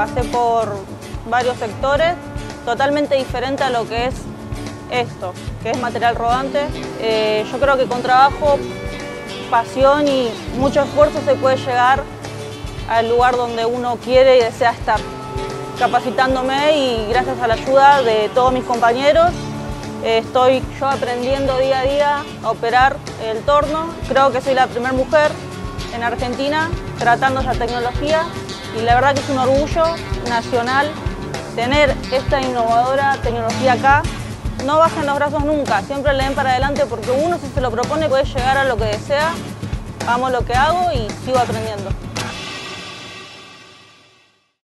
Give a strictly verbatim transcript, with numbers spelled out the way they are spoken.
pasé por varios sectores, totalmente diferente a lo que es esto, que es material rodante. Eh, yo creo que con trabajo, pasión y mucho esfuerzo se puede llegar al lugar donde uno quiere y desea estar. Capacitándome y gracias a la ayuda de todos mis compañeros, eh, estoy yo aprendiendo día a día a operar el torno. Creo que soy la primera mujer en Argentina tratando esa tecnología y la verdad que es un orgullo nacional tener esta innovadora tecnología acá. No bajen los brazos nunca, siempre le den para adelante porque uno si se lo propone puede llegar a lo que desea. Amo lo que hago y sigo aprendiendo.